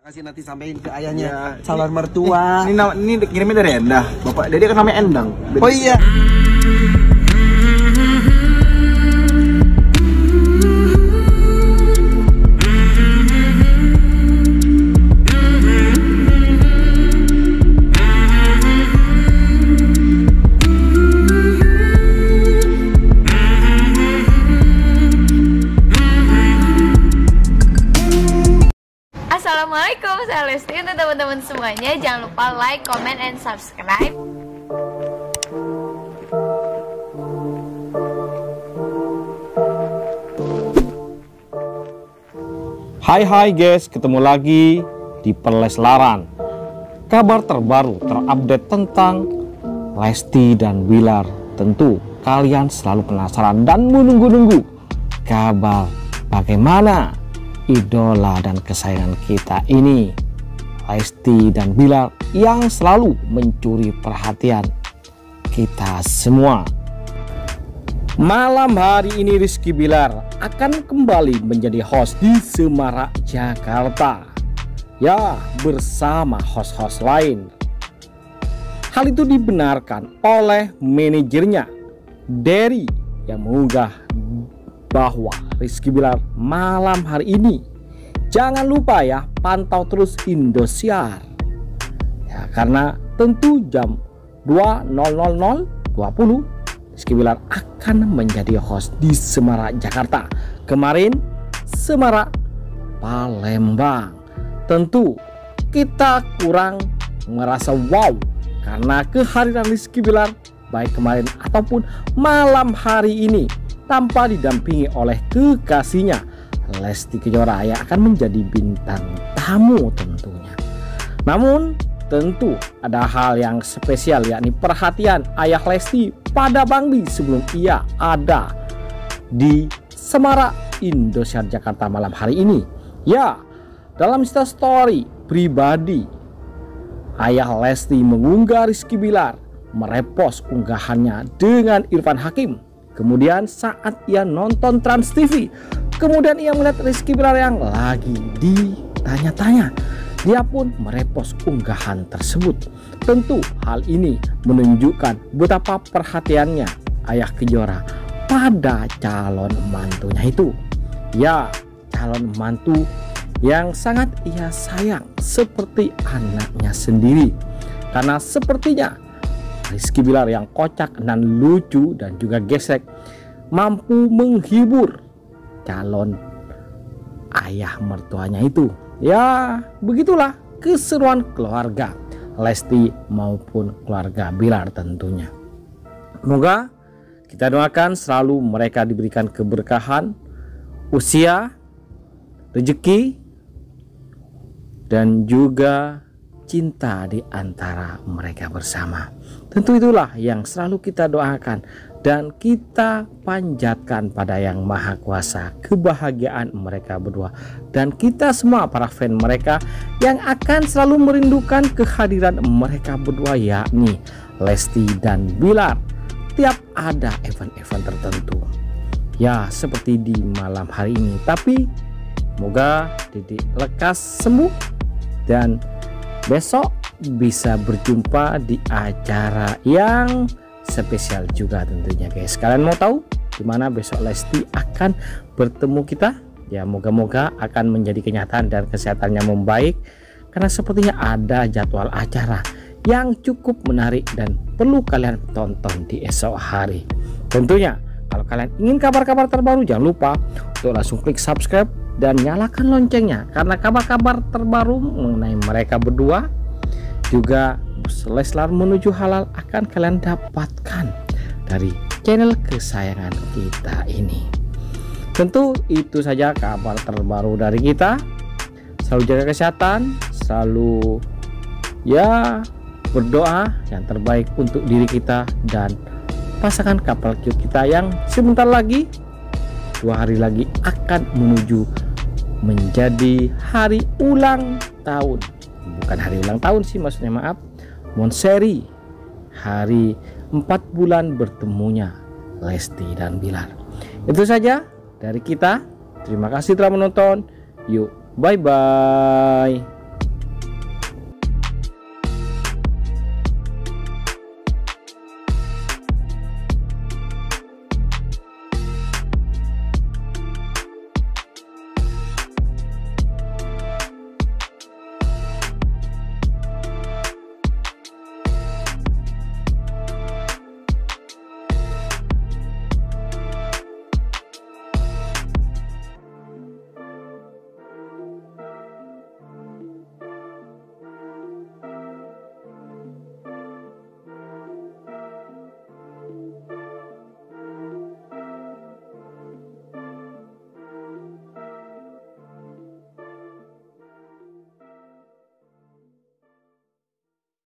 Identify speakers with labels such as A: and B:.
A: Kasih nanti sampein ke ayahnya
B: Ya,
A: calon mertua.
B: Ini kirimnya dari Endah. Bapak Dedi kan namanya Endang.
A: Oh iya.
C: Assalamualaikum, saya Lesti. Untuk teman-teman semuanya, jangan lupa like, comment, and subscribe.
D: Hai guys, ketemu lagi di Perleslaran. Kabar terbaru terupdate tentang Lesti dan Bilar. Tentu kalian selalu penasaran dan menunggu-nunggu kabar bagaimana idola dan kesayangan kita ini, Lesti dan Bilar, yang selalu mencuri perhatian kita semua. Malam hari ini Rizky Bilar akan kembali menjadi host di Semarak, Jakarta. Ya, bersama host-host lain. Hal itu dibenarkan oleh manajernya Derry yang mengunggah bahwa Rizky Bilar malam hari ini, jangan lupa ya, pantau terus Indosiar ya, karena tentu jam 20.00 Rizky Bilar akan menjadi host di Semarak, Jakarta. Kemarin Semarak, Palembang. Tentu kita kurang merasa wow karena kehadiran Rizky Bilar baik kemarin ataupun malam hari ini tanpa didampingi oleh kekasihnya Lesti Kejora yang akan menjadi bintang tamu tentunya. Namun tentu ada hal yang spesial, yakni perhatian ayah Lesti pada Bang Bi sebelum ia ada di Semarak, Indosiar, Jakarta malam hari ini. Ya, dalam story pribadi ayah Lesti mengunggah Rizky Bilar merepost unggahannya dengan Irfan Hakim. Kemudian saat ia nonton Trans TV, kemudian ia melihat Rizky Bilar yang lagi ditanya-tanya, dia pun merepost unggahan tersebut. Tentu hal ini menunjukkan betapa perhatiannya ayah Kejora pada calon mantunya itu. Ya, calon mantu yang sangat ia sayang seperti anaknya sendiri. Karena sepertinya Rizky Bilar yang kocak dan lucu dan juga gesek mampu menghibur calon ayah mertuanya itu. Ya, begitulah keseruan keluarga Lesti maupun keluarga Bilar tentunya. Semoga kita doakan selalu mereka diberikan keberkahan, usia, rezeki, dan juga cinta di antara mereka bersama. Tentu itulah yang selalu kita doakan dan kita panjatkan pada Yang Maha Kuasa kebahagiaan mereka berdua, dan kita semua para fan mereka yang akan selalu merindukan kehadiran mereka berdua, yakni Lesti dan Bilar, tiap ada event-event tertentu. Ya, seperti di malam hari ini. Tapi semoga Didi lekas sembuh dan besok bisa berjumpa di acara yang spesial juga tentunya guys. Kalian mau tahu dimana besok Lesti akan bertemu kita? Ya, moga-moga akan menjadi kenyataan dan kesehatannya membaik, karena sepertinya ada jadwal acara yang cukup menarik dan perlu kalian tonton di esok hari. Tentunya kalau kalian ingin kabar-kabar terbaru, jangan lupa untuk langsung klik subscribe dan nyalakan loncengnya, karena kabar-kabar terbaru mengenai mereka berdua juga Leslar menuju halal akan kalian dapatkan dari channel kesayangan kita ini. Tentu itu saja kabar terbaru dari kita. Selalu jaga kesehatan, selalu ya berdoa yang terbaik untuk diri kita dan pasangan couple cute kita yang sebentar lagi, 2 hari lagi akan menuju menjadi hari ulang tahun. Bukan hari ulang tahun sih, maksudnya maaf, Monseri, hari 4 bulan bertemunya Lesti dan Bilar. Itu saja dari kita. Terima kasih telah menonton. Yuk, bye bye.